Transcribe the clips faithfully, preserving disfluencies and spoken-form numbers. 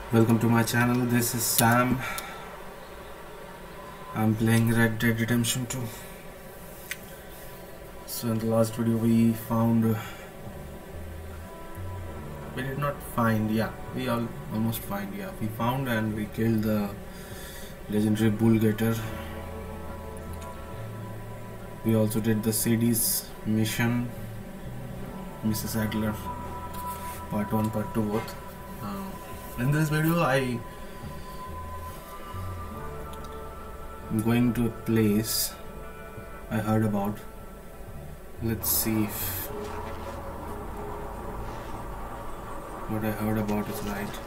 Welcome to my channel. This is Sam. I'm playing Red Dead Redemption two. So in the last video we found uh, we did not find yeah we all almost find yeah we found and we killed the legendary bull gator. We also did the Sadie's mission, Missus Adler, part one, part two both. Uh, in this video I am going to a place I heard about. Let's see if what I heard about is right.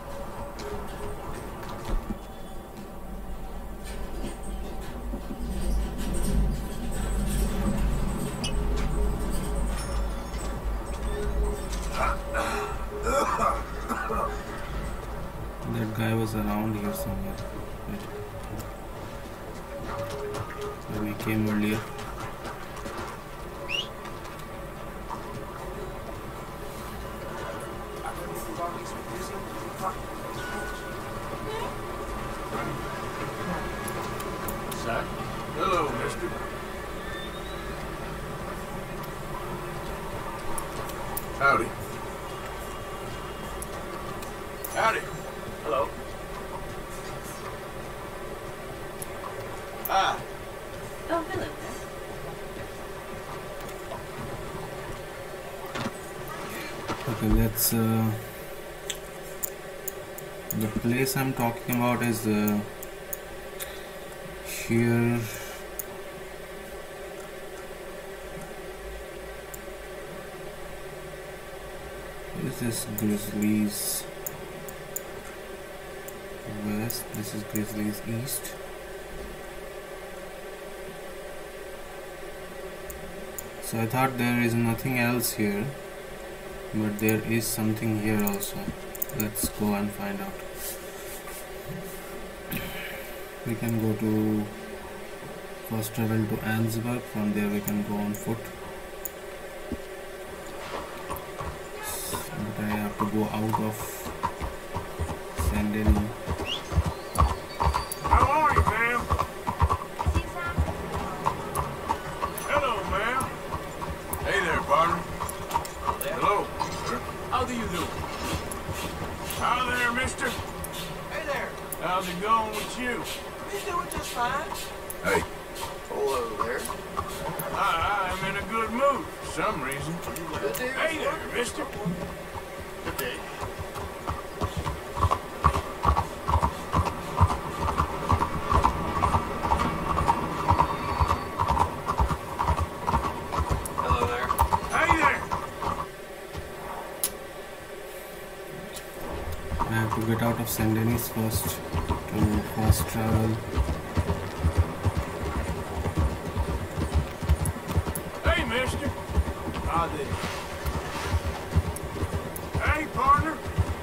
That guy was around here somewhere. Where we came earlier. Sir? Hello, mister. Howdy. Howdy. Hello. Ah. Oh, hello there. Okay, let's uh, the place I'm talking about is uh, here. What is this? Grizzlies West. This is Grizzlies East. So I thought there is nothing else here, but there is something here also. Let's go and find out. We can go to first travel to Ansburg. From there we can go on foot. But I have to go out of Saint Denis. How are you, ma'am? Hello, ma'am. Hey there, partner. Hello, sir. How do you do? How there, mister? Hey there. How's it going with you? He's doing just fine. Hey. Hello there. I, I'm in a good mood for some reason. Good day. Hey there, mister. Good day. Hello there. Hey there. I have to get out of Saint Denis first to fast travel. Hey, mister. How did Hey, partner.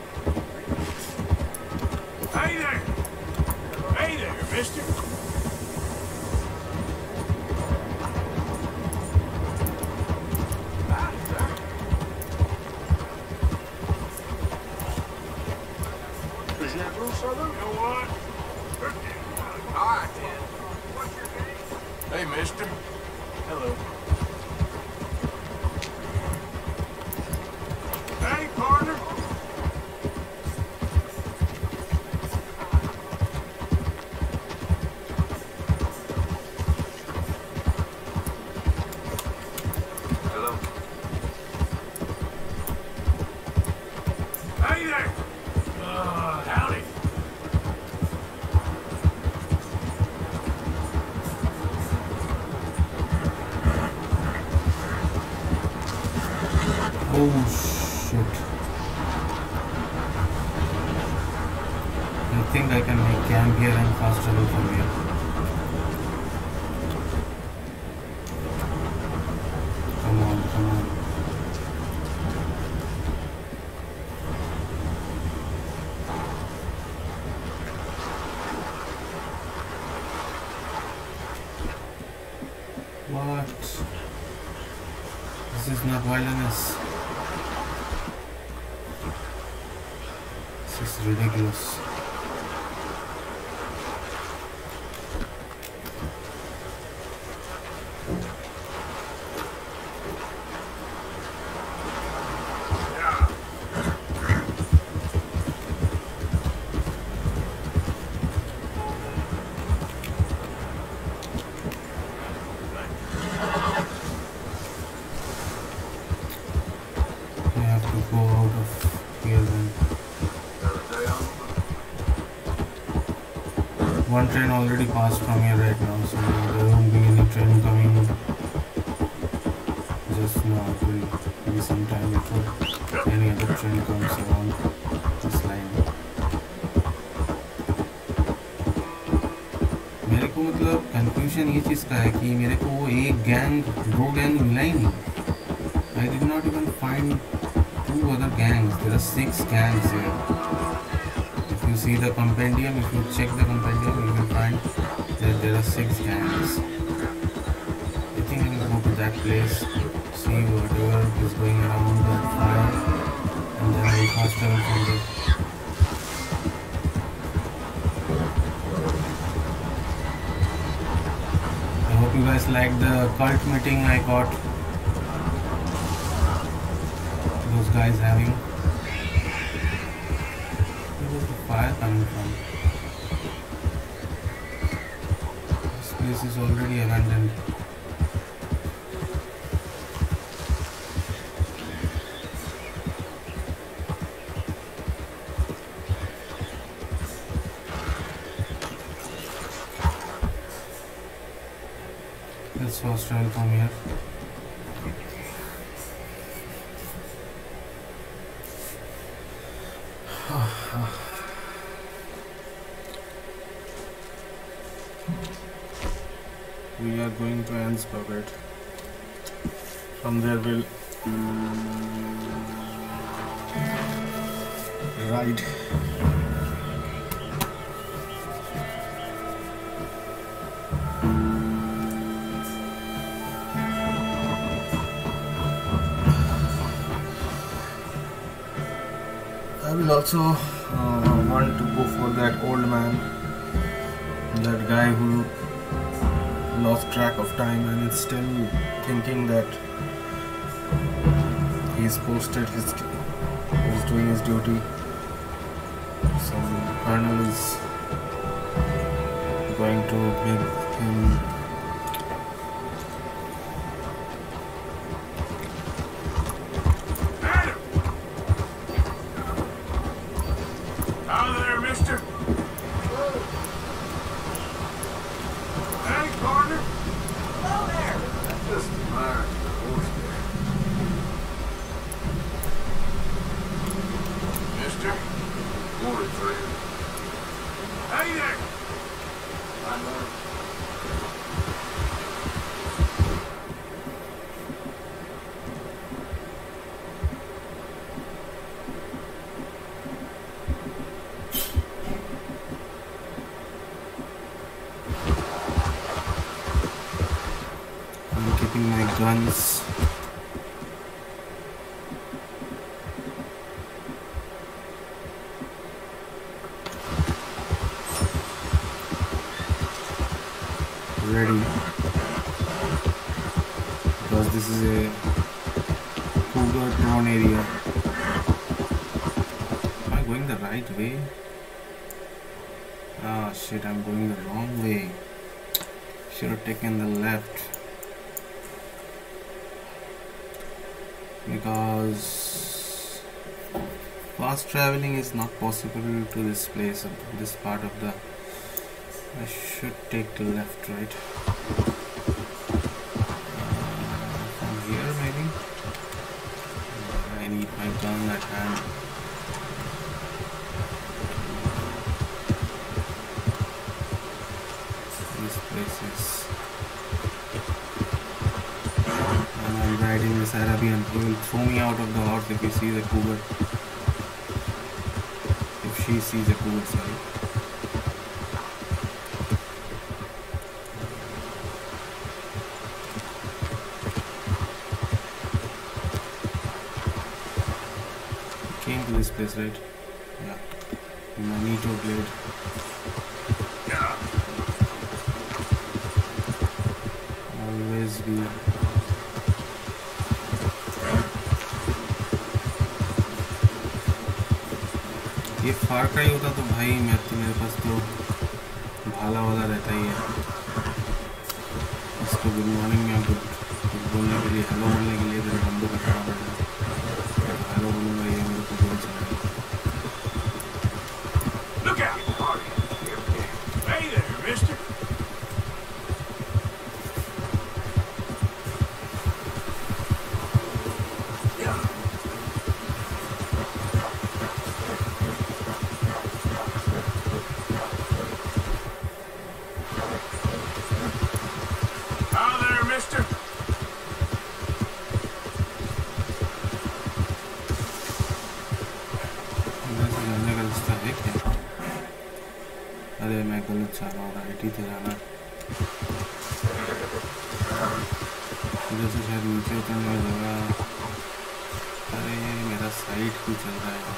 Hey there. Hey there, mister. Hi, sir. Is that Bruce, You know what? All right, then. What's your name? Hey, mister. Hello. Hey, partner. Hello. Hey there. Uh, howdy. Oh shit. I think I can make camp here and fast travel from here. Come on, come on. What? This is not wilderness. This is ridiculous. One train already passed from here right now, so there won't be any train coming just now. It will be some time before any other train comes around this line. मेरे को मतलब confusion ये चीज़ का है कि मेरे को वो एक गैंग दो गैंग मिला ही नहीं. I did not even find two other gangs. There are six gangs here. You see the compendium, if you check the compendium, you will find that there are six gangs. I think I will go to that place, see whatever is going around that fire, and then I will fast travel from there. I hope you guys liked the cult meeting I got those guys having. Fire coming from? This place is already abandoned. Let's fast travel from here. We are going to Anne's Bucket. From there we'll ride. I will also uh, want to go for that old man, that guy who lost track of time and is still thinking that he's posted his he's doing his duty. Some colonel is going to make him Adam! Out there, mister! Hey, partner! Hello there. That's just admiring the horse there. Mister? Morning, friend. Hey there! I know. I'm keeping my guns. Ready, because this is a cougar prone area. Am I going the right way? Ah shit, I'm going the wrong way. Should have taken the left, because fast traveling is not possible to this place, this part of the. I should take the left, right? Uh, from here, maybe? I need my gun at hand. This place is. And I'm riding this Arabian. He will throw me out of the horse if he sees a cougar. If she sees a cougar, sorry. Came to this place, right? Yeah. Magneto blade. Always be. ये फार cry होता तो भाई मैं तो मेरे पास तो भाला वाला रहता ही है। इसको गुड मॉर्निंग में गुड बोलने के लिए, हेलो बोलने के लिए मेरे बंदूक हटाना पड़ेगा। हेलो बोलूँगा ये मेरे को गोली चलाएगा। Look out! Hey there, mister. How there, mister? यहाँ से जाने का रास्ता है क्या? अरे मैं गलत जा रहा हूँ, राइट ही थे जाना। इधर से शायद नीचे उतरने की जगह। अरे मेरा साइड क्यों चल रहा है?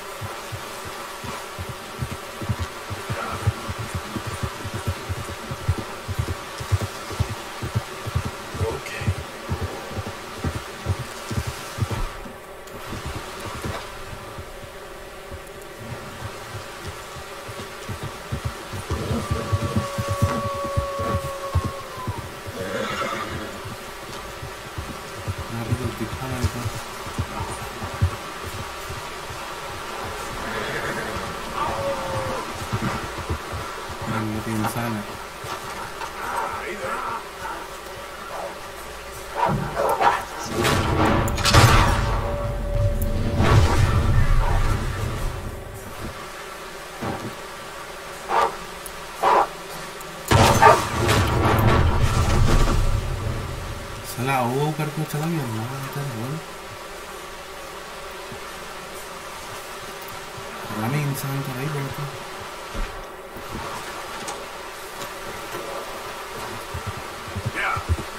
यहाँ पे कुछ दिखा मेरे को। हाँ, ये तो इंसान है। Hey there. साला वो करके चला गया ना इधर बोल। पुराने इंसान तो नहीं बोलते। Yeah.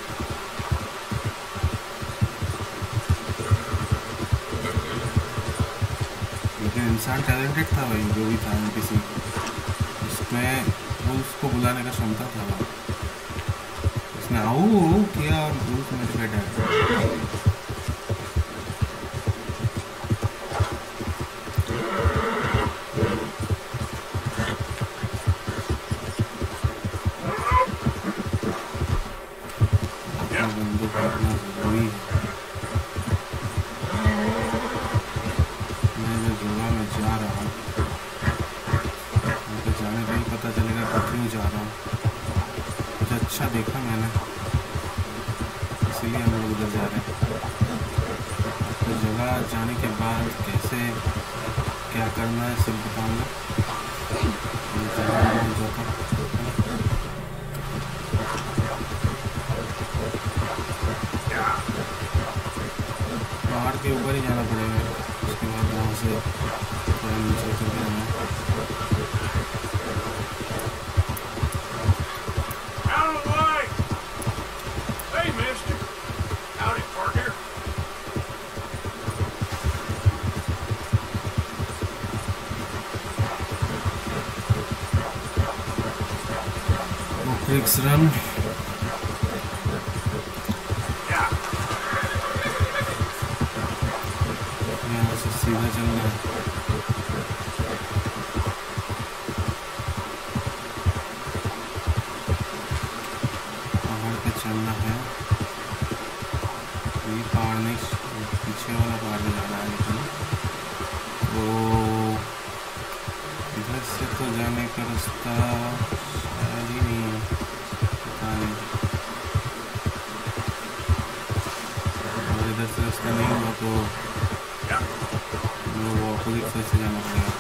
लेकिन इंसान टैलेंटेड था भाई, जो भी था किसी उसमें वो उसको बुलाने का क्षमता था। वो उसने आओ किया और भूख मेरे पे डर। बंदूक रखना जरूरी है। मैं जो जगह में जा रहा हूँ मुझे जाने का ही पता चलेगा कि क्यों जा रहा हूँ। कुछ अच्छा देखा मैंने, इसीलिए हम लोग उधर जा रहे हैं। तो जगह जाने के बाद कैसे क्या करना है सब बताऊँगा। पहाड़ के ऊपर ही जाना पड़ेगा, उसके बाद वहाँ से थोड़ा नीचे उतर के आना। Out of the way! Hey, mister. Howdy, partner. वो क्रिक्स रन Yeah. यहाँ से सीधा चलना है। पहाड़ पे चलना है। ये पहाड़ नहीं, पीछे वाला पहाड़ पे जाना है। लेकिन वो इधर से तो जाने का रास्ता शायद ही नहीं है, पता नहीं। और इधर से रास्ता नहीं हुआ तो Yeah. वो अपोजिट साइड से जाना पड़ेगा।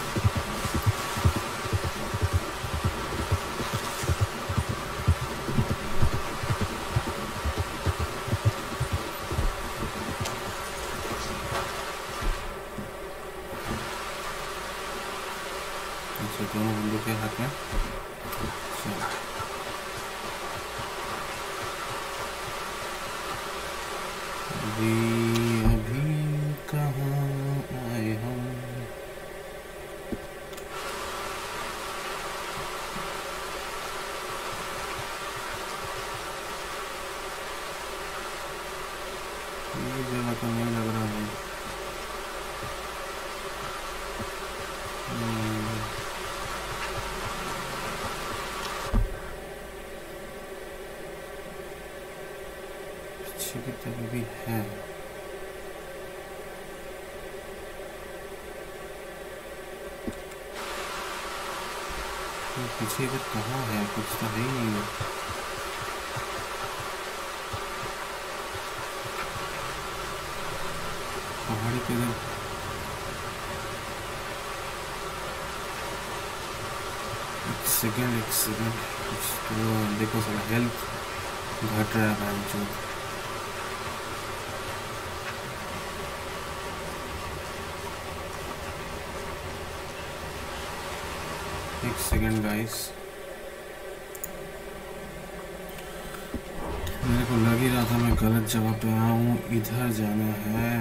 अच्छा, दोनों बंदूक के हाथ में। चलो अभी अभी कहाँ आए हम। पीछे की तरफ भी है। पीछे इधर कहाँ है? कुछ तो है ही नहीं है। पहाड़ी पे इधर एक सेकेंड एक सेकेंड कुछ तो देखो, सारा हेल्थ घट रहा है जो। एक सेकेंड गाइस, मेरे को लग ही रहा था मैं गलत जगह पे आया हूँ। इधर जाना है।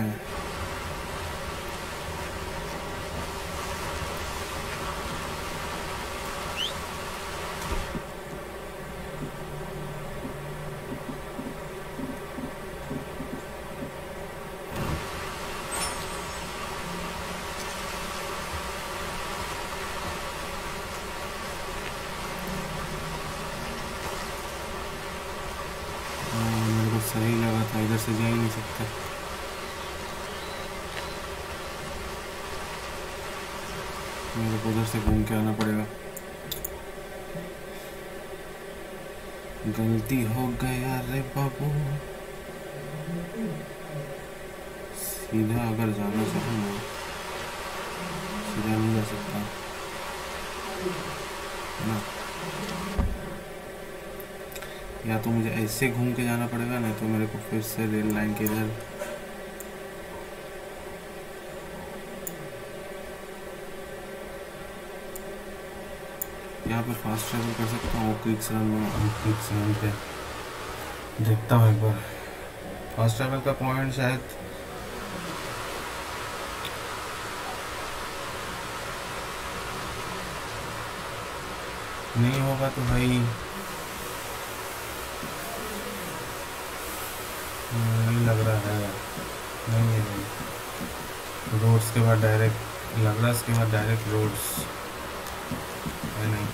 सही लगा था, इधर से जा ही नहीं सकता। मेरे को उधर से घूम के आना पड़ेगा। गलती हो गया रे बाबू। सीधा अगर जाना चाहूँ ना, सीधा नहीं जा सकता ना। या तो मुझे ऐसे घूम के जाना पड़ेगा, नहीं तो मेरे को फिर से रेल लाइन के इधर यहाँ पर फास्ट ट्रैवल कर सकता हूँ। क्विक रन में क्विक रन पे देखता हूँ एक बार। फास्ट ट्रैवल का पॉइंट शायद नहीं होगा तो भाई नहीं लग रहा है। नहीं है नहीं, रोड्स के बाद डायरेक्ट लग रहा है, इसके बाद डायरेक्ट रोड्स है नहीं।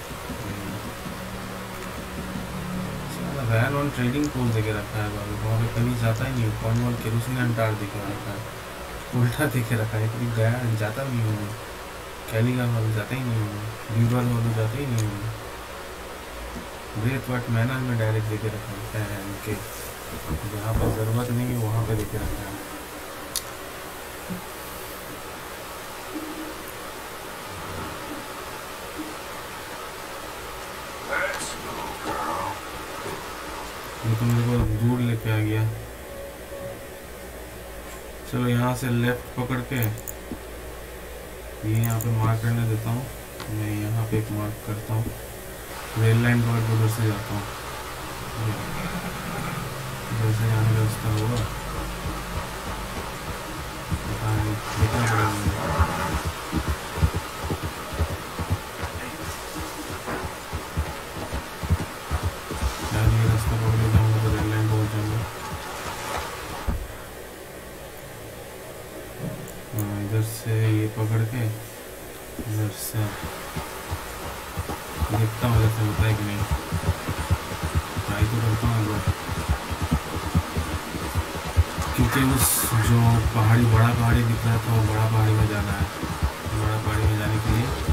वैन ऑन ट्रेडिंग पोल देके रखा है बाबू, वहाँ पे कहीं जाता ही नहीं। पॉइंट वन केरोसिन अंटार देखे रखा है, उल्टा देखे रखा है। कभी गया जाता भी नहीं हूँ। कैलीगा वाले जाता ही नहीं हूँ, लीवर वाले जाता ही नहीं हूँ। ग्रेट वाट मैनर में डायरेक्ट देके रखा है उनके, जहाँ पर ज़रूरत नहीं है वहाँ पे देखे रखा है। ये तो मेरे को दूर लेके आ गया। चलो यहाँ से लेफ्ट पकड़ के ये यहाँ पे मार्क करने देता हूँ। मैं यहाँ पे एक मार्क करता हूँ, रेल लाइन पकड़ के उधर से जाता हूँ। जैसे जाने का रास्ता होगा पता नहीं, देखना पड़ेगा। शायद ये रास्ता पकड़ के जाऊँगा तो रेल लाइन पहुँच जाऊँगा। हाँ, इधर से ये पकड़ के इधर से देखता हूँ जैसे होता है कि नहीं। ट्राई तो करता हूँ एक बार, क्योंकि उस जो पहाड़ी बड़ा पहाड़ी दिख रहा था वो बड़ा पहाड़ी में जाना है। बड़ा पहाड़ी में जाने के लिए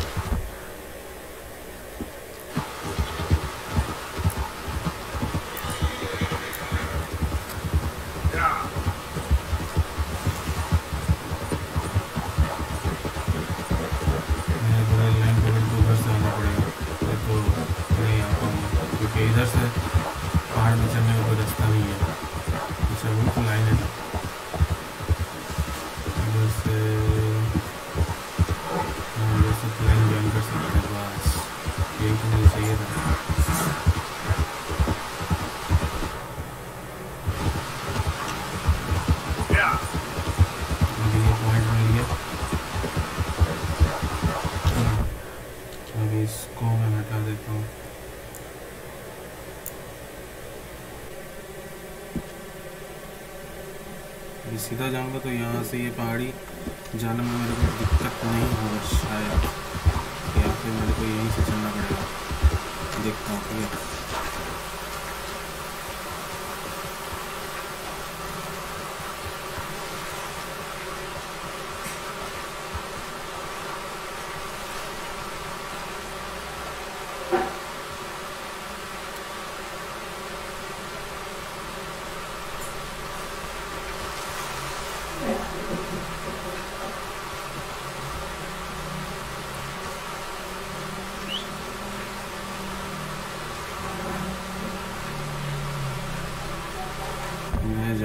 इधर से पहाड़ में चढ़ने का कोई रास्ता नहीं है। अच्छा वो तो लाइन है ना, इधर से इधर से प्लेन ज्वाइन कर सकते हैं। बस यही तो मुझे चाहिए था। अभी ये पॉइंट मिल गया, अभी इसको मैं हटा देता हूँ। सीधा जाऊंगा तो यहाँ से ये पहाड़ी जाने में मेरे को दिक्कत नहीं होगा शायद।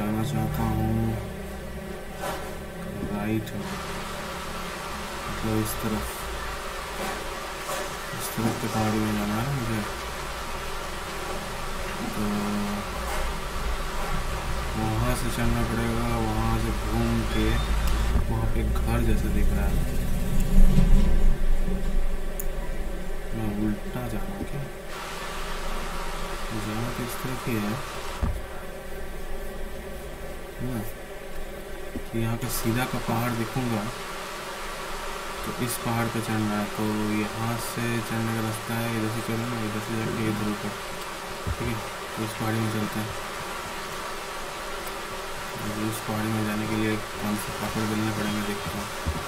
जाना चाहता हूँ राइट, मतलब इस तरफ, इस तरफ के पहाड़ी में जाना है मुझे। तो वहाँ से चलना पड़ेगा, वहाँ से घूम के वहाँ पे घर जैसा दिख रहा है। मैं उल्टा जा रहा हूँ क्या? जाना तो इस तरफ ही है ना, कि यहाँ पे सीधा का पहाड़ दिखूंगा तो इस पहाड़ पे चढ़ना है। तो यहाँ से चढ़ने का रास्ता है, इधर से चलना, इधर से जाके इधर ऊपर, ठीक है। तो इस पहाड़ी में चलते हैं। उस पहाड़ी में जाने के लिए कौन से पापड़ बेलने पड़ेंगे देखते हैं।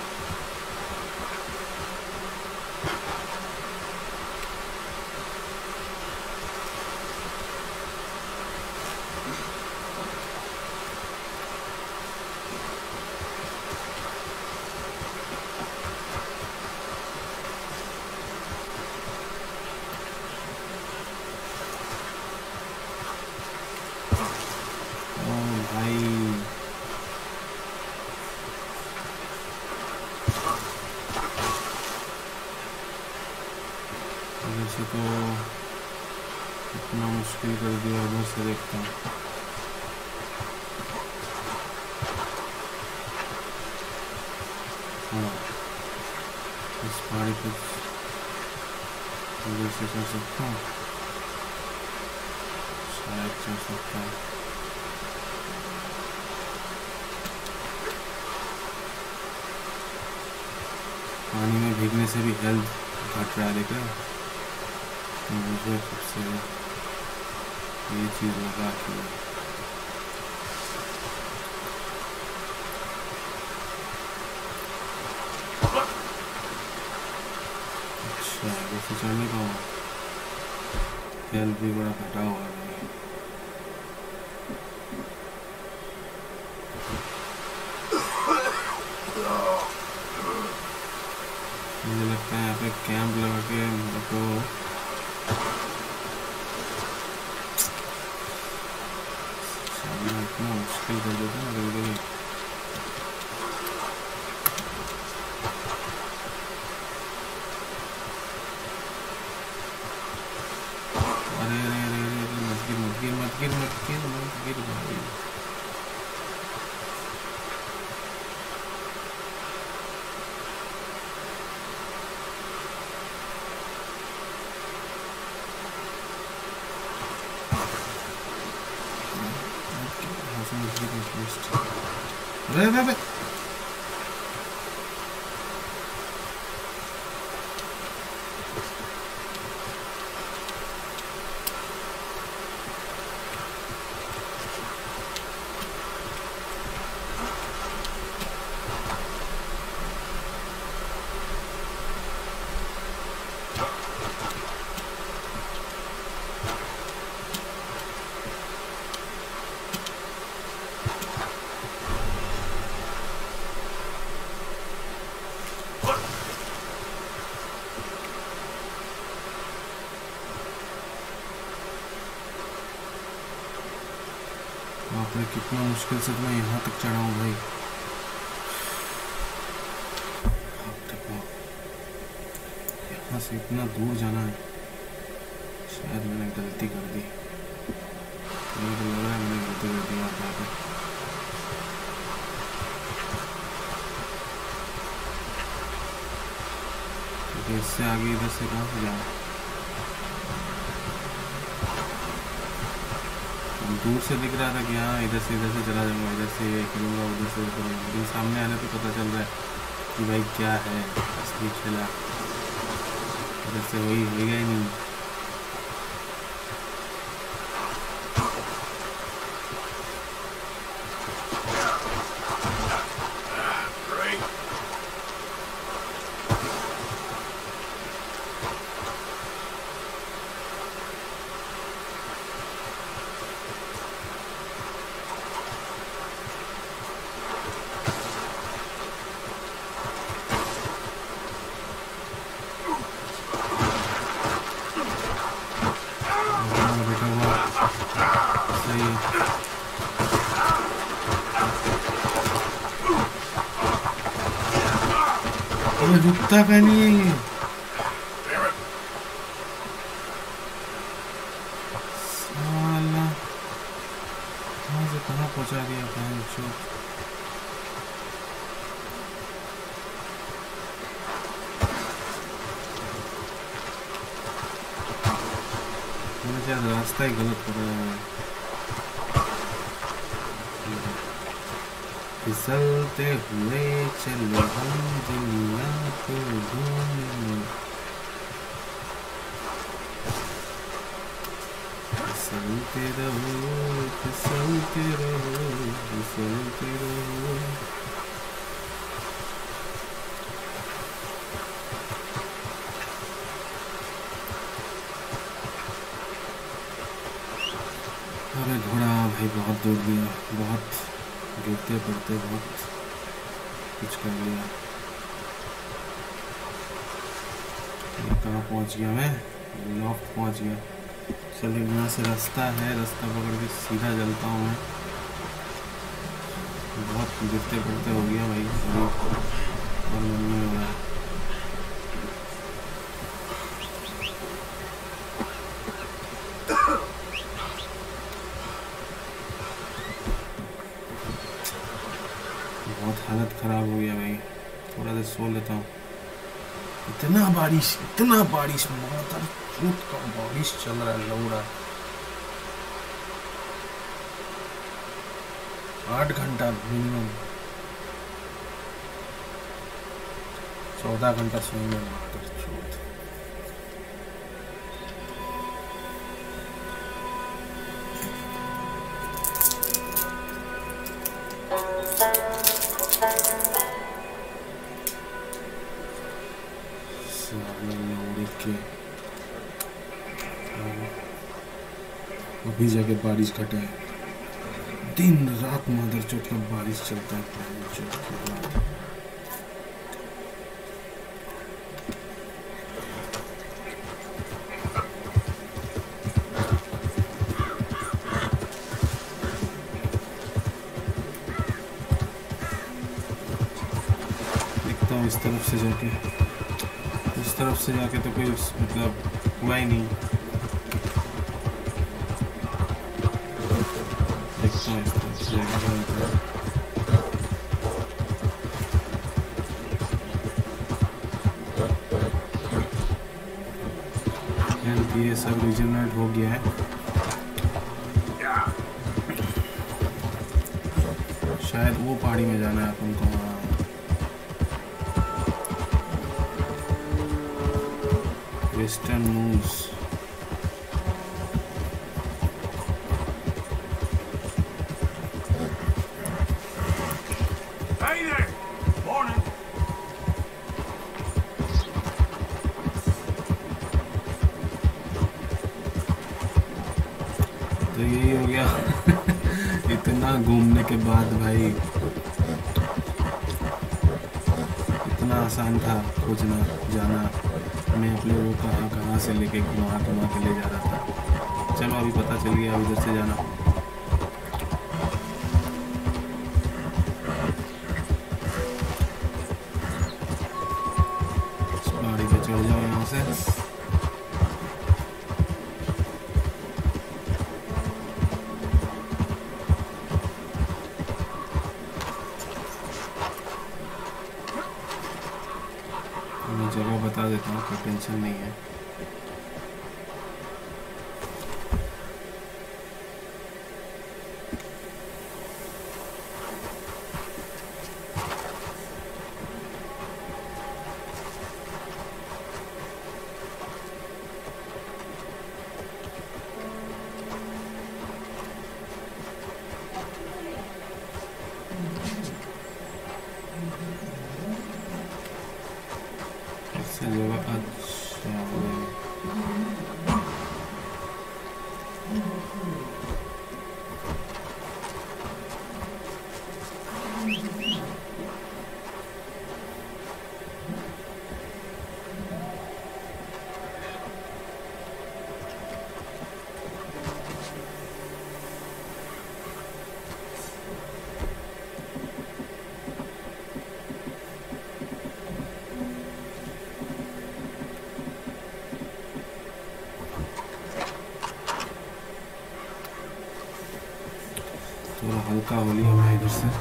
वैसे तो इतना मुश्किल कर दिया, उधर से देखता हूँ। हाँ, इस पहाड़ी पे उधर से चढ़ सकता हूँ, शायद चढ़ सकता है। पानी में भीगने से भी हेल्थ घट रहा है, देख रहे हैं। तो मुझे खुद से ये चीज़ लगा कि अच्छा वैसे चढ़ने का हेल्थ भी बड़ा घटा हुआ है। मुझे लगता है यहाँ पे कैंप लगा के मेरे को इतना मुश्किल कर देता है कभी कभी। अरे अरे अरे अरे मत गिर मत गिर मत गिर मत गिर मत गिर भाई। अरे अरे आपने कितना मुश्किल से मैं यहाँ तक चढ़ा हूँ भाई। यहाँ से इतना दूर जाना है, शायद मैंने गलती कर दी। मुझे तो लग रहा है मैंने गलती कर दी यहाँ पे। क्योंकि इससे आगे इधर से कहाँ से जाऊँ? दूर से दिख रहा था कि हाँ इधर से इधर से चला जाऊँगा, इधर से ये करूँगा, उधर से करूँगा। लेकिन सामने आने पे पता चल रहा है कि भाई क्या है असली खेला, इधर से वही होएगा ही नहीं। अबे रुकता का नहीं है ये। साला कहाँ से कहाँ पहुँचा दिया बहन चोद। मैंने शायद रास्ता ही गलत पकड़ा है। फिसलते हुए चले हम दुनिया को घूमने, फिसलते रहो फिसलते रहो फिसलते रहो। अरे घोड़ा भाई बहुत दूर गया, बहुत गिरते पड़ते बहुत कुछ कर लिया। कहाँ पहुँच गया मैं? लॉफ्ट पहुँच गया। चलिए यहाँ से रास्ता है, रास्ता पकड़ के सीधा चलता हूँ मैं। बहुत गिरते पड़ते हो गया भाई और मन में हो रहा है। बहुत हालत खराब हो गया भाई, थोड़ा देर सो लेता हूँ। इतना बारिश इतना बारिश माता चूत का बारिश चल रहा है, लौड़ा आठ घंटा मिनिमम, चौदह घंटा सोएंगे माता चूत। अभी जाके बारिश घटे है, दिन रात मादर चोट का बारिश चलता है। चोट के बाद देखता हूँ इस तरफ से जाके, इस तरफ से जाके तो कोई मतलब हुआ ही नहीं। देखता हूँ इस तरफ से जाके। ये सब रीजनरेट हो गया है, शायद वो पहाड़ी में जाना है अपन को। वेस्टर्न मूव्स तो यही हो गया। इतना घूमने के बाद भाई, इतना आसान था खोजना जाना। मैं अपने वो कहाँ कहाँ से लेके घुमा घुमा के ले जा रहा था। चलो अभी पता चल गया उधर से जाना। गाड़ी पे चढ़ जाओ यहाँ से। मैं जगह बता देता हूँ, कोई टेंशन नहीं है। जगह अच्छा हल्का हो लिया मैं इधर से।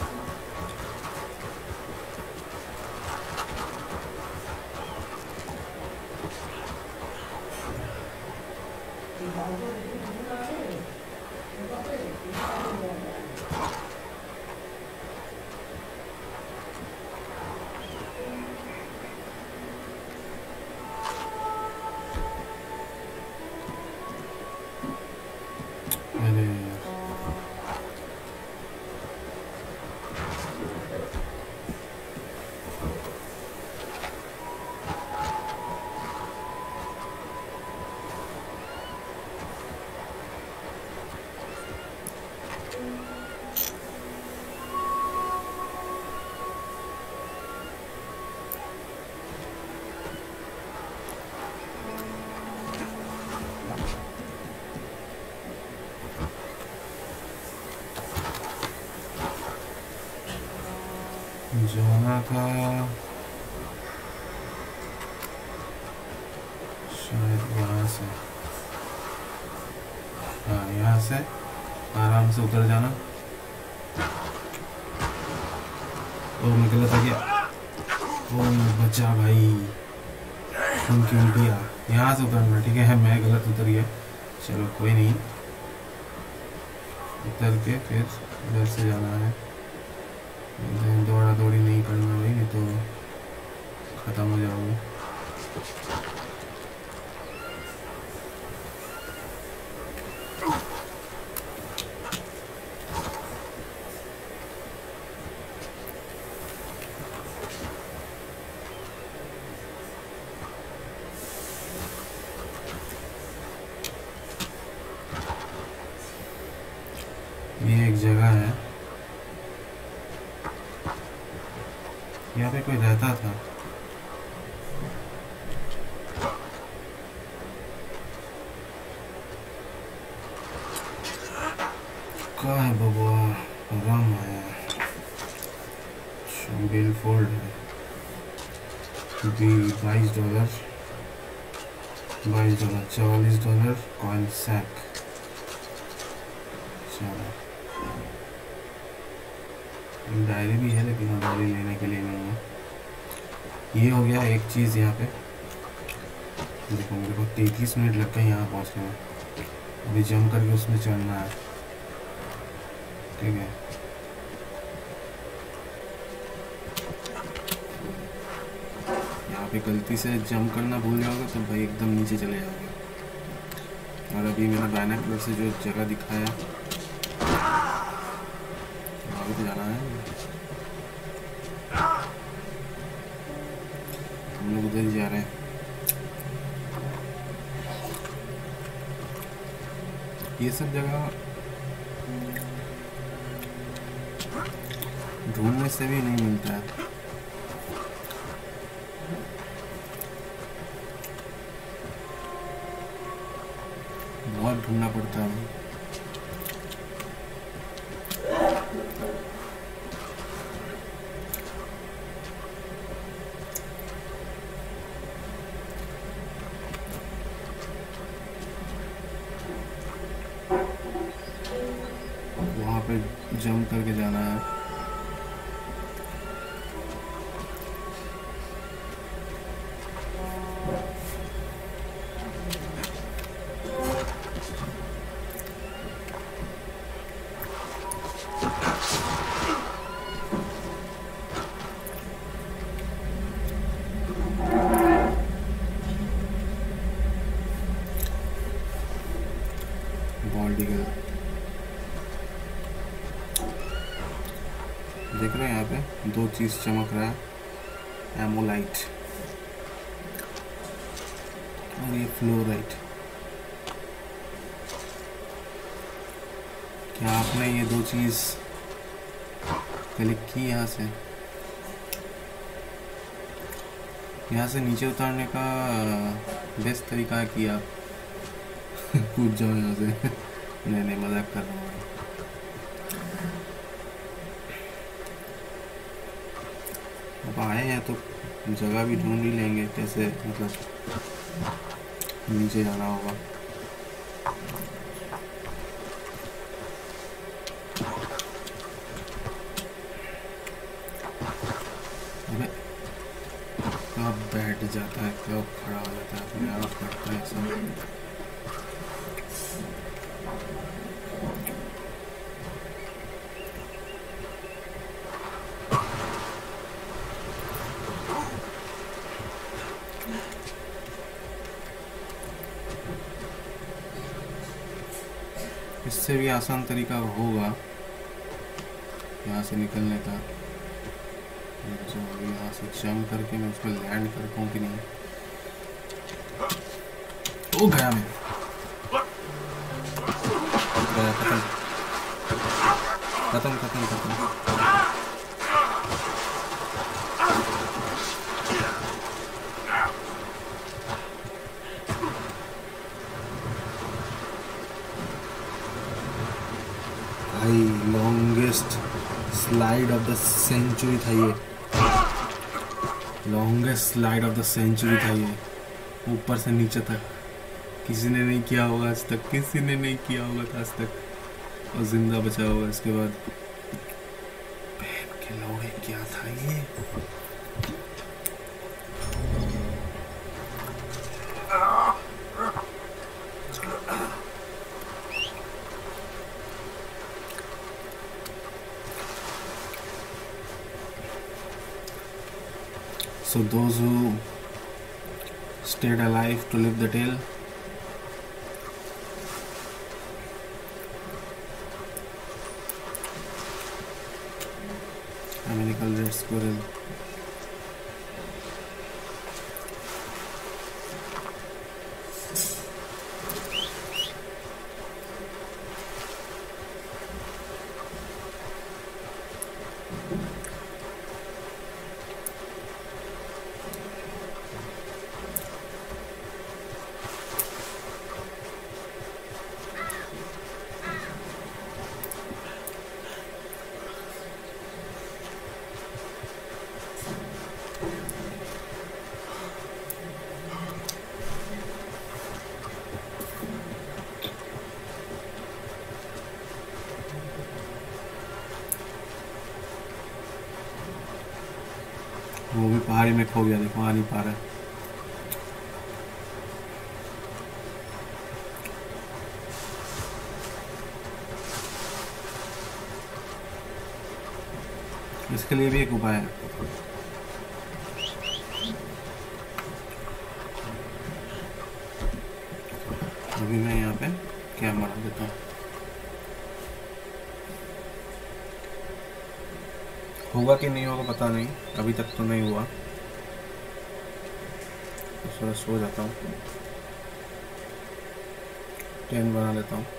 अरे जाना था शायद यहाँ से। हाँ यहाँ से आराम से उतर जाना। ओ मैं गलत आ गया। ओ बचा भाई, तुम क्यों दिया? यहाँ से उतरना ठीक है, मैं गलत उतर गया। चलो कोई नहीं, उतर के फिर इधर से जाना है। दौड़ा दौड़ी नहीं करना भाई, नहीं तो ख़त्म हो जाओगे। ये एक जगह है, यहाँ पे कोई रहता था। कहाँ है बबुआ? राम आया। बिल फोल्ड है, बाईस डॉलर बाईस डॉलर चवालीस डॉलर कॉइन सैक। चलो डायरी भी है, लेकिन डायरी लेने के लिए नहीं है। ये हो गया एक चीज़। यहाँ पे देखो मेरे को तैंतीस मिनट लग गए यहाँ पहुँचने में। अभी जंप करके उसमें चढ़ना है, ठीक है। यहाँ पे गलती से जंप करना भूल जाओगे तो भाई एकदम नीचे चले जाओगे। और अभी मैंने बाइनोकुलर से जो जगह दिखाया आगे तो जाना है, हम लोग उधर ही जा रहे हैं। ये सब जगह ढूंढने से भी नहीं मिलता है। बहुत ढूंढना पड़ता है। वहाँ पे जंप करके जाना है। बॉल्डिगर देख रहे हैं, यहाँ पे दो चीज चमक रहा है, एमोलाइट और ये फ्लोराइट। क्या आपने ये दो चीज कलेक्ट की? यहाँ से यहाँ से नीचे उतारने का बेस्ट तरीका है कि आप कूद जाओ यहाँ से। नहीं नहीं मजाक कर रहा हूँ। अब आए हैं तो जगह भी ढूंढ ही लेंगे, कैसे मतलब नीचे जाना होगा। हट जाता है, कब खड़ा हो जाता है, अपने आप करता है सब। इससे भी आसान तरीका होगा यहाँ से निकलने का, जो अभी यहाँ से जंप करके मैं उस पर लैंड कर पाऊँ कि नहीं। ओ गया मैं, गया, खत्म खत्म खत्म खत्म। भाई longest slide of the century था ये, longest slide of the century था ये, ऊपर से नीचे तक किसी ने नहीं किया होगा आज तक, किसी ने नहीं किया होगा आज तक, और जिंदा बचा होगा इसके बाद। बहन के लौड़े क्या था ये। So those who stayed alive to live the tale, American red squirrel. वो भी पहाड़ी में खो गया, देखो आ नहीं पा रहा है। इसके लिए भी एक उपाय है। अभी मैं यहाँ पे क्या मार देता हूँ, होगा कि नहीं होगा पता नहीं, अभी तक तो नहीं हुआ। तो थोड़ा सो जाता हूँ, टेन बना लेता हूँ।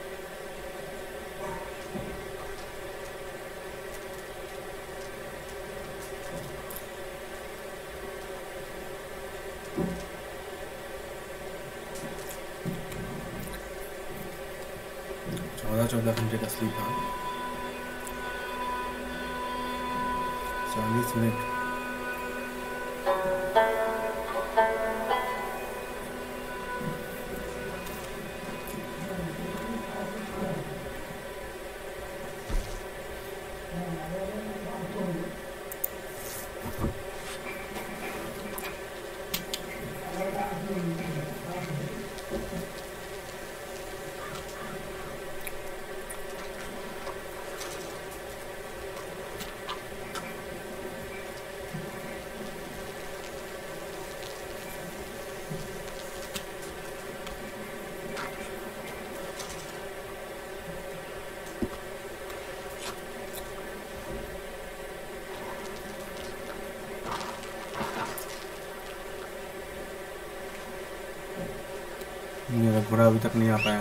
चौदह चौदह घंटे का स्लीप था, चालीस मिनट। मेरा घोड़ा अभी तक नहीं आ पाया।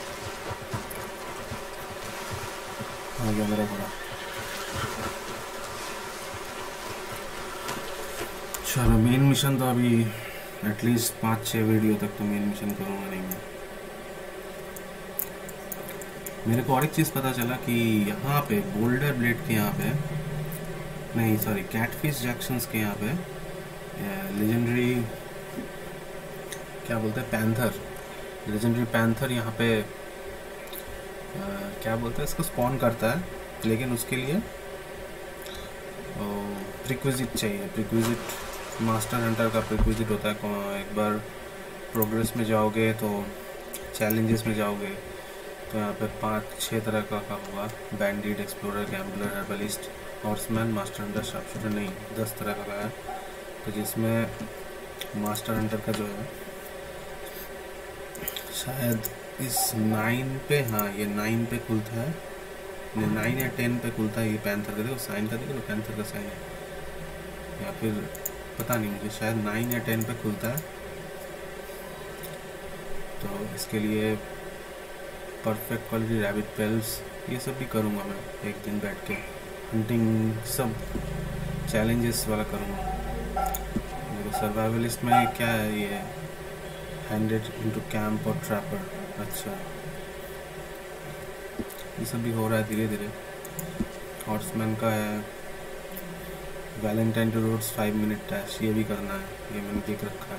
आ गया मेरा घोड़ा। चलो मेन मिशन तो अभी एटलीस्ट पाँच छः वीडियो तक तो मेन मिशन करूँगा नहीं मैं। मेरे को और एक चीज़ पता चला कि यहाँ पे बोल्डर ब्लेड के यहाँ पे नहीं सॉरी कैटफिश जैक्सन्स के यहाँ पे लेजेंडरी क्या बोलते हैं पैंथर लेजेंडरी पैंथर यहाँ पे आ, क्या बोलते हैं इसको स्पॉन करता है, लेकिन उसके लिए प्रिक्विजिट चाहिए। प्रिक्विजिट मास्टर हंटर का प्रिक्विजिट होता है। एक बार प्रोग्रेस में जाओगे तो चैलेंजेस में जाओगे तो यहाँ पे पांच छः तरह का का होगा, bandit, explorer, gambler, herbalist, horseman, master hunter, sharpshooter, नहीं दस तरह का है। तो जिसमें मास्टर हंटर का जो है शायद इस नाइन पे, हाँ ये नाइन पे खुलता है, ये नाइन या टेन पे खुलता है। ये पैंथर का देखो साइन का, देखो पैंथर का साइन है, या फिर पता नहीं मुझे, शायद नाइन या टेन पे खुलता है। तो इसके लिए परफेक्ट क्वालिटी रैबिट पेल्स ये सब भी करूँगा मैं एक दिन बैठ के, हंटिंग सब चैलेंजेस वाला करूँगा। मेरे सर्वाइवलिस्ट में क्या है, ये हैंडेड इनटू कैंप और ट्रैपर, अच्छा ये सब भी हो रहा है धीरे धीरे। हॉर्समैन का है Valentine to Rhodes five minute dash, ये भी करना है, ये मैंने देख रखा है।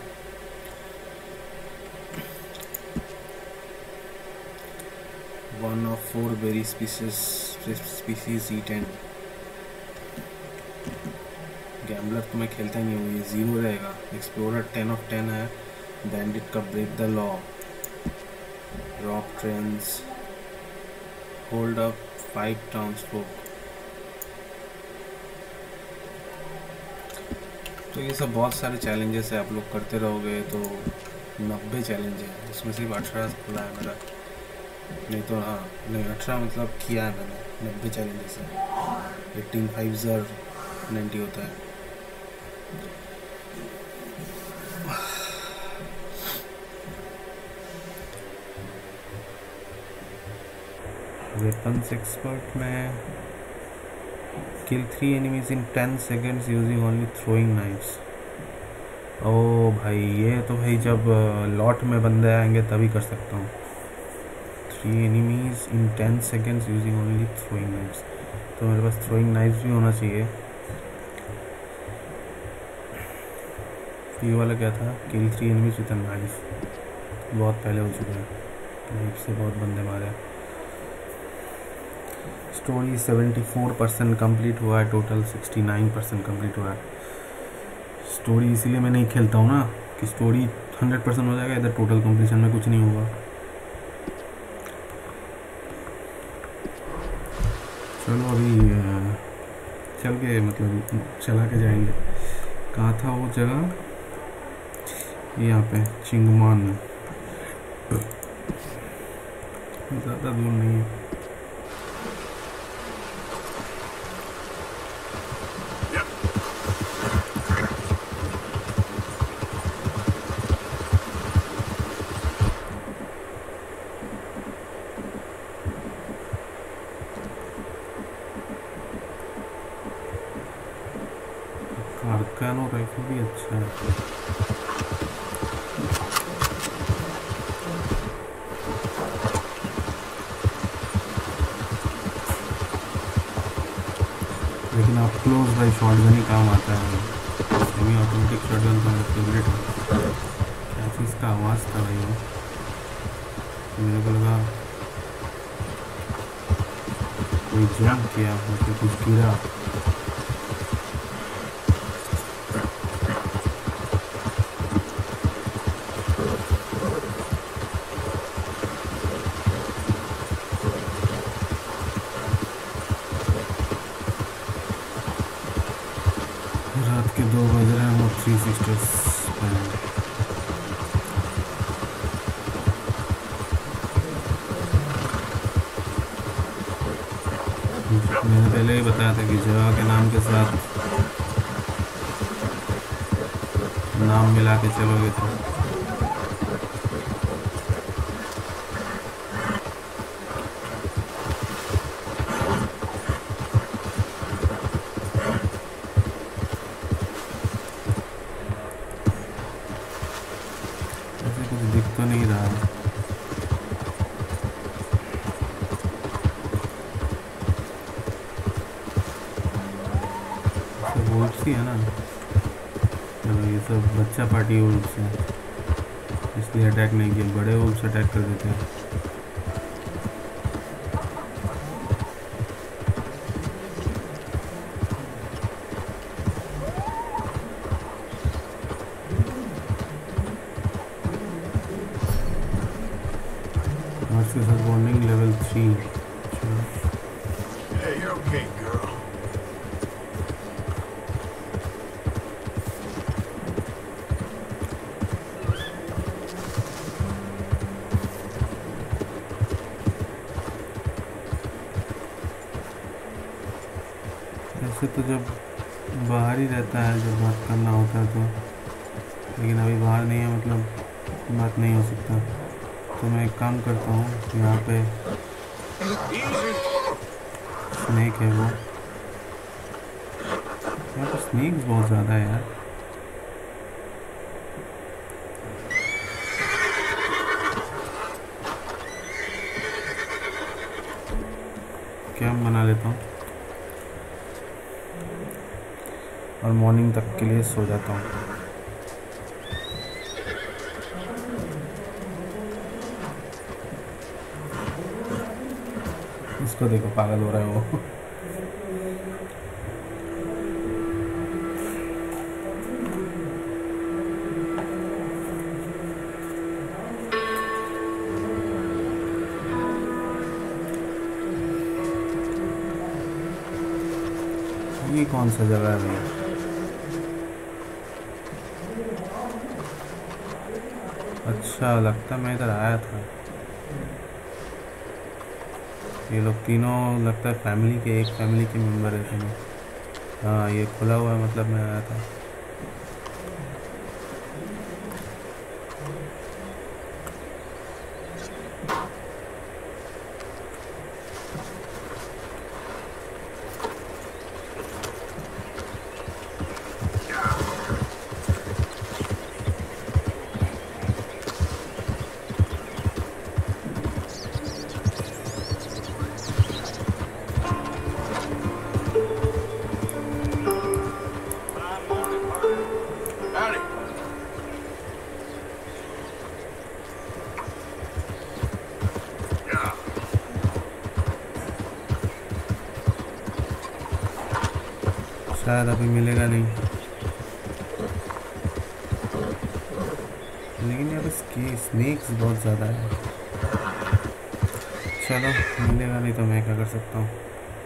One of four berry species species eaten. Gambler तो मैं खेलता ही नहीं हूँ, ये ज़ीरो रहेगा। एक्सप्लोरर टेन ऑफ टेन है। बैंडिट का break the law, rob trains, hold up five townsfolk. तो ये सब बहुत सारे चैलेंजेस है, आप लोग करते रहोगे तो नब्बे चैलेंज है, उसमें सिर्फ अठारह खुला है मेरा, नहीं तो हाँ नहीं अठारह मतलब किया है मैंने, नब्बे चैलेंजेस है। एटीन फाइव ज़र नाइन्टी होता है। वेपन्स एक्सपर्ट में kill three enemies in ten seconds using only throwing knives. ओ भाई ये तो भाई जब लॉट में बंदे आएंगे तभी कर सकता हूँ। Three enemies in ten seconds using only throwing knives, तो मेरे पास थ्रोइंग नाइफ्स भी होना चाहिए। ये वाला क्या था, kill three enemies with a knife, बहुत पहले हो चुका है, नाइफ से बहुत बंदे मारे। Story seventy four percent complete हुआ है, total sixty nine percent complete हुआ है। स्टोरी इसीलिए मैं नहीं खेलता हूँ ना कि स्टोरी हंड्रेड परसेंट हो जाएगा, इधर टोटल कंप्लीशन में कुछ नहीं होगा। चलो अभी चल के मतलब चला के जाएंगे। कहाँ था वो जगह, यहाँ पे चिंगमान में, ज़्यादा दूर नहीं है। कारकानो राइफल भी अच्छा है। लेकिन आप क्लोज बाई शॉटगन ही काम आता है। सेमी ऑटोमेटिक शॉटगन तो मेरा फेवरेट है। क्या चीज़ का आवाज़ था भाई वो, मेरे को लगा कोई जंप किया, मुझे कुछ गिरा। रात के दो बज रहे हैं, वो थ्री सिस्टर्स मैंने पहले ही बताया था कि जगह के नाम के साथ नाम मिला के चलोगे तो ना। चलो ये सब बच्चा पार्टी वुल्फ्स है, इसलिए अटैक नहीं किया, बड़े वुल्फ्स अटैक कर देते हैं। Bonding level three. Hey, you're okay, girl. ऐसे तो जब बाहर ही रहता है, जब बात करना होता है तो, लेकिन अभी बाहर नहीं है, मतलब बात नहीं हो सकता। तो मैं एक काम करता हूँ, यहाँ पे स्नेक है वो, यहाँ पे स्नेक्स बहुत ज़्यादा है यार। क्या मैं बना लेता हूँ और मॉर्निंग तक के लिए सो जाता हूँ। इसको देखो पागल हो रहा है वो। ये कौन सा जगह है भैया? अच्छा, लगता मैं इधर आया था। ये लोग तीनों लगता है फैमिली के, एक फैमिली के मेंबर है तीनों। हाँ, ये खुला हुआ है, मतलब मैं आया था। शायद अभी मिलेगा नहीं, लेकिन यहाँ पे स्नेक्स बहुत ज़्यादा है। चलो, मिलेगा नहीं तो मैं क्या कर सकता हूँ।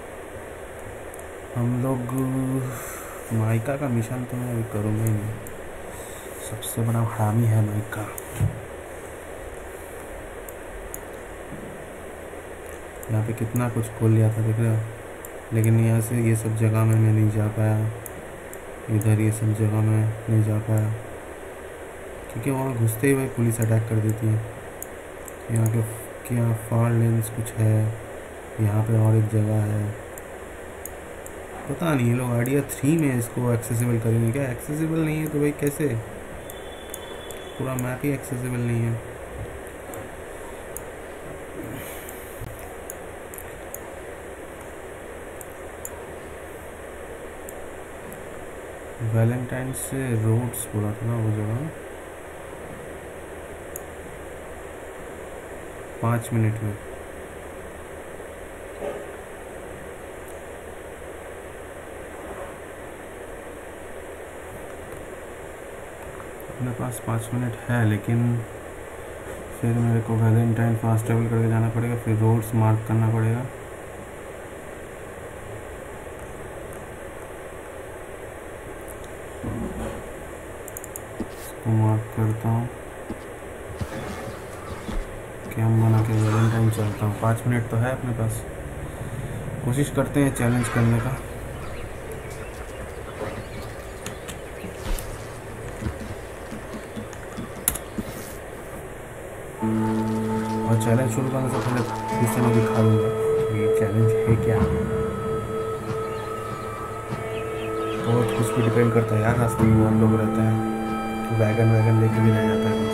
हम लोग माइका का मिशन तो मैं अभी करूँगा ही नहीं, सबसे बड़ा हामी है माइका। यहाँ पे कितना कुछ खोल लिया था, देख रहे हो, लेकिन यहाँ से ये सब जगह में मैं नहीं जा पाया, इधर ये सब जगह में नहीं जा पाया, क्योंकि वहाँ घुसते हुए पुलिस अटैक कर देती है। यहाँ के क्या फार लेंस कुछ है, यहाँ पे और एक जगह है, पता नहीं ये लोग आइडिया थ्री में इसको एक्सेसिबल करेंगे क्या? एक्सेसिबल नहीं है तो भाई कैसे, पूरा मैप ही एक्सेसिबल नहीं है। वैलेंटाइन से रोड्स बोला था ना वो जगह, पाँच मिनट में। अपने पास पाँच मिनट है, लेकिन फिर मेरे को वैलेंटाइन फास्ट ट्रेवल करके जाना पड़ेगा, फिर रोड्स मार्क करना पड़ेगा। इसको मार्क करता हूँ, कैम बना के वैलेंटाइन चलता हूँ। पाँच मिनट तो है अपने पास, कोशिश करते हैं चैलेंज करने का। और चैलेंज शुरू करने से पहले फिर से मैं दिखा दूँगा ये चैलेंज है क्या। बहुत कुछ भी डिपेंड करता है यार, रास्ते में बहुत लोग रहते हैं, वैगन वैगन लेके भी रह जाता है।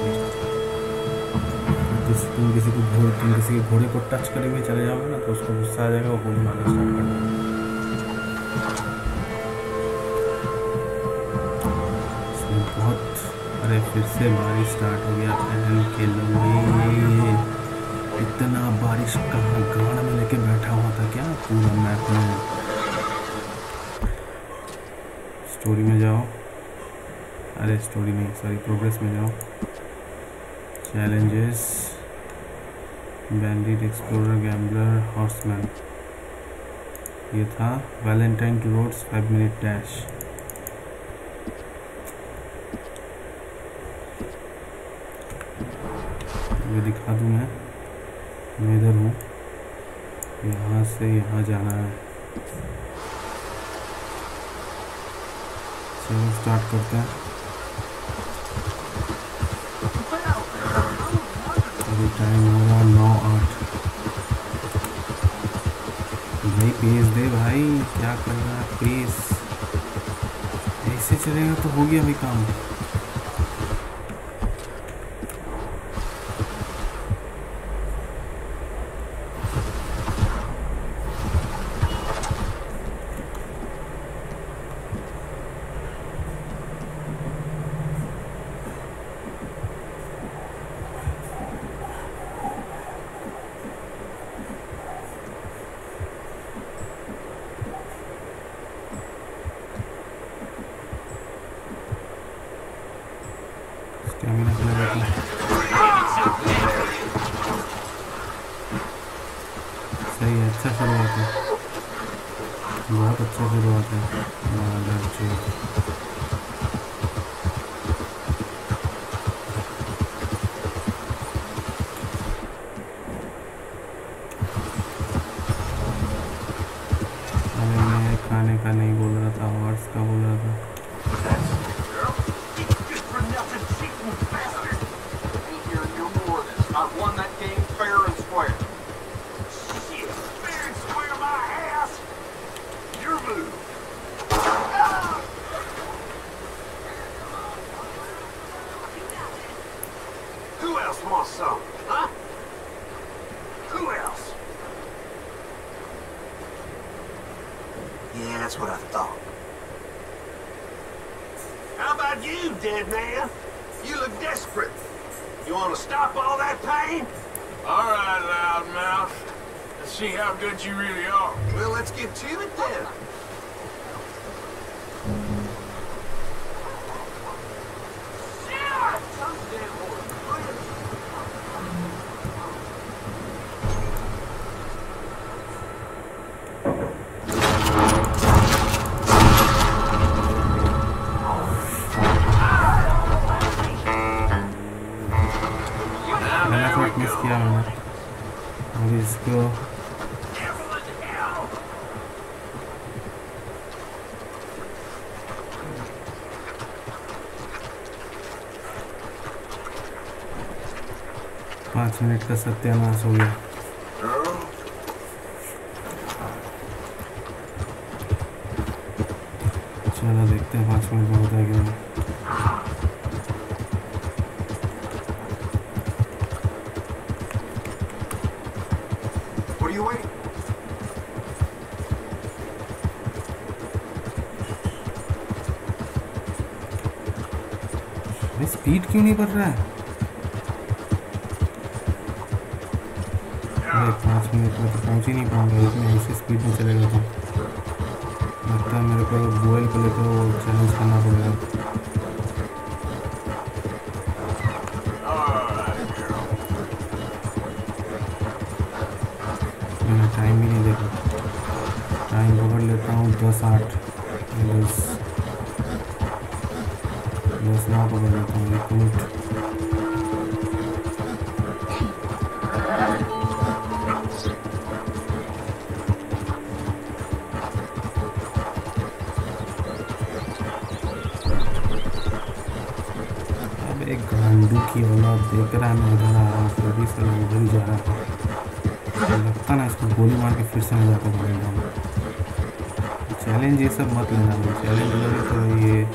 जिस तुम किसी को घोड़े तुम किसी के घोड़े को टच करे हुए चले जाओगे ना, तो उसको गुस्सा आ जाएगा, वो गोली मारना स्टार्ट कर देगा। फिर से बारिश स्टार्ट हो गया। पहन के लोगे इतना बारिश कहाँ, गाड़ में लेके बैठा हुआ था क्या पूरा मैप में। स्टोरी में जाओ, अरे स्टोरी नहीं सॉरी प्रोग्रेस में जाओ। Challenges, bandit, explorer, gambler, horseman. ये था Valentine to Rhodes five minute dash. ये दिखा दूँ मैं मैं इधर हूँ, यहाँ से यहाँ जाना है। चलो स्टार्ट करते हैं। अभी टाइम हो रहा नौ आठ। भाई पेस दे भाई, क्या कर रहा है पेस, ऐसे चलेगा तो हो गया भाई काम। सही है, अच्छा शुरुआत है, बहुत अच्छा शुरुआत है। अरे मैं खाने का नहीं बोल रहा था, हॉर्स का बोल रहा था। Yeah, that's what I thought. How about you, dead man? You look desperate. You want to stop all that pain? All right, loudmouth. Let's see how good you really are. Well, let's get to it then. Miss किया मैंने और इसको पाँच minute का सत्यानाश हो गया। चलो देखते हैं पाँच मिनट में होता है क्या। स्पीड क्यों नहीं बढ़ रहा है? अरे पाँच मिनट में तो पहुँच ही नहीं पाऊँगा, इतने ऐसे स्पीड में चलेगा तो लगता है मेरे को गोयल को लेकर वो चैलेंज करना पड़ेगा। मैंने टाइम भी नहीं देखा, टाइम पकड़ लेता हूँ दस आठ दस दस नौ पकड़ लेता हूँ एक मिनट। अब एक गांडू की औलाद देख रहा है मैं उधर आ रहा हूँ, फिर भी सर उधर ही जा रहा है। लगता ना इसको गोली मार के फिर से मैं जाकर पकड़ता हूँ। चैलेंज ये सब मत लेना भाई, चैलेंज लगे तो ये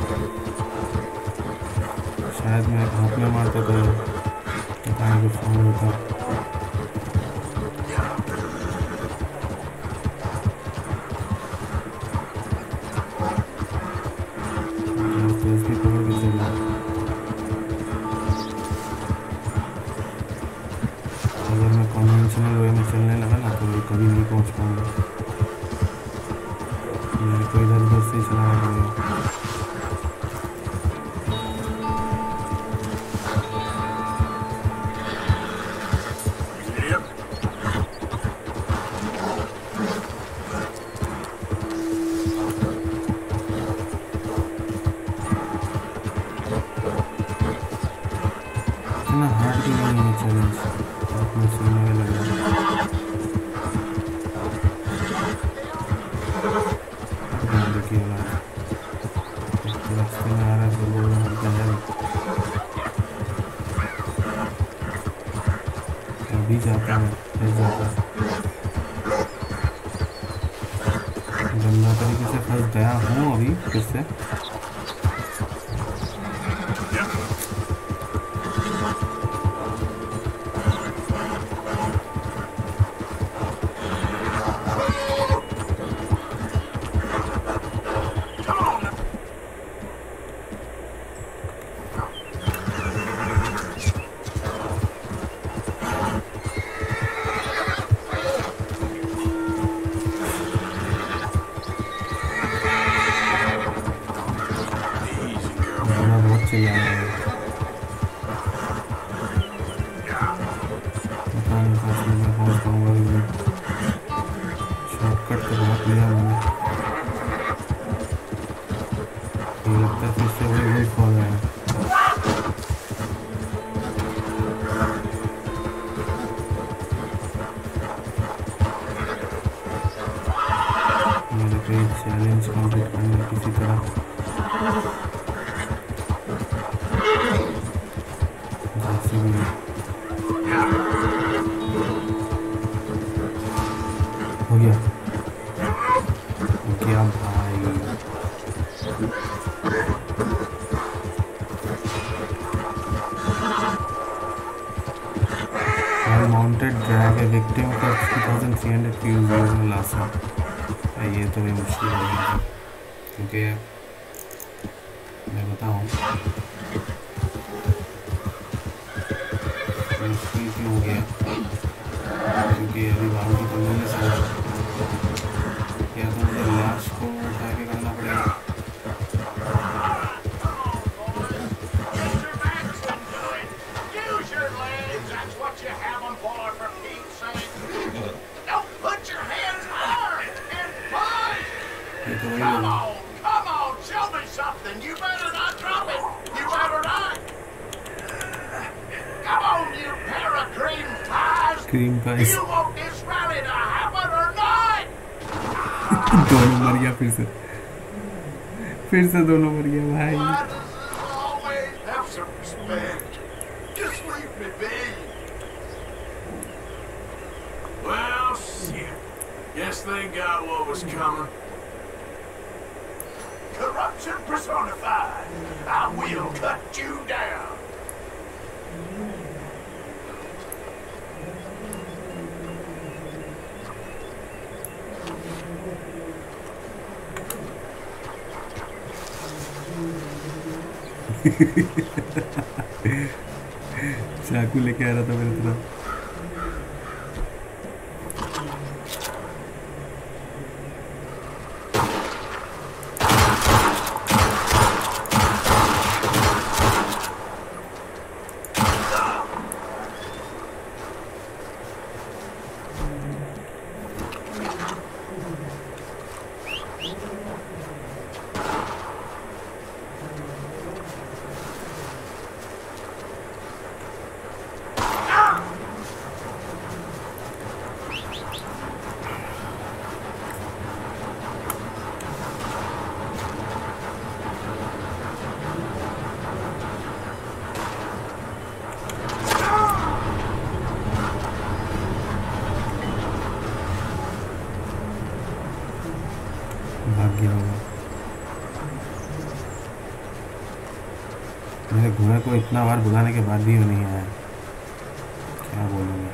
शायद मैं हाथ में मारता तो पता नहीं कुछ समझ होता। तेज भी पकड़ के चल रहा। तो कभी नहीं पहुंच पाऊंगा। मेरे को इधर उधर से चलाना पड़ेगा। इतना हार्ड भी नहीं है चैलेंज, अपने सुनने में लग रहा है। देखिए रास्ते में आ रहा है तो बोल रहा है अभी जाता है फिर जाता है। गंदा तरीके से फंस गया हूँ अभी फिर से। शॉर्टकट तो बहुत लिया मैंने, लगता है फिर से वही वही खो गया है। मेरे पे चैलेंज कंप्लीट करना किसी तरह जैसे भी हो गया। क्या भाई mounted drag a victim for two thousand three hundred feet using lasso. ये तो भी मुश्किल है क्योंकि मैं बताऊँ मुश्किल क्यों हो गया, क्योंकि अभी बाउंड्री करने में समझ या तो मुझे लाश को उठा के करना पड़ेगा। ये तो वही है। क्रीम पाइस दोनों मर गया फिर से फिर से दोनों मर गया भाई। Well, shit. Guess they got what was coming. Corruption personified. I will cut you down. चाकू लेके आ रहा था मेरे तरफ। मेरे घोड़े को इतना बार बुलाने के बाद भी वो नहीं आया, क्या बोलूँगा।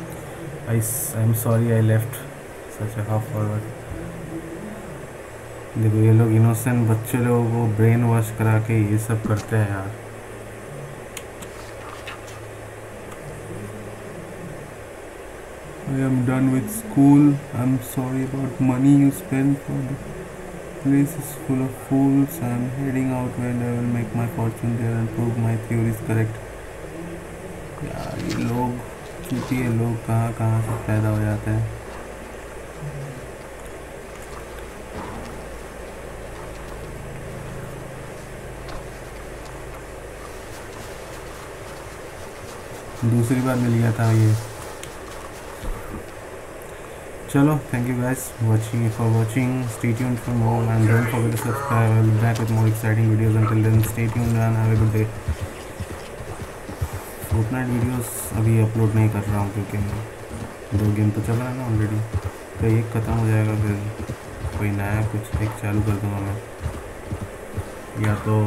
I I'm sorry I left such a half forward. देखो ये लोग इनोसेंट बच्चे लोगों को ब्रेन वॉश करा के ये सब करते हैं यार। I am done with school. I'm sorry about money you spend for the place is full of fools. I'm heading out where I will make my fortune there and prove my theories correct. यार ये लोग चूतिए लोग कहाँ कहाँ से पैदा हो जाते हैं। दूसरी बार मिल गया था ये। चलो, thank you guys watching for watching. Stay tuned for more and don't forget to subscribe. I'll be back with more exciting videos. Until then, stay tuned and have a good day. Fortnite videos अभी upload नहीं कर रहा हूँ क्योंकि दो game तो चल रहा है ना ऑलरेडी, तो एक ख़त्म हो जाएगा फिर कोई नया कुछ एक चालू कर दूँगा मैं, या तो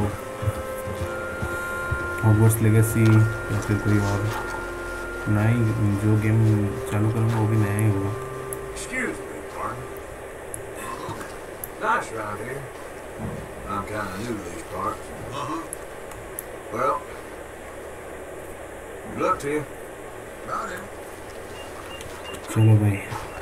हॉगवर्ट्स लेगेसी या फिर कोई और नई जो गेम चालू करूँगा वो भी नया ही होगा। Excuse me, partner. Nice around here. I'm kind of new to these parts. Uh-huh. Well, good luck to you. Got it. चलो भाई।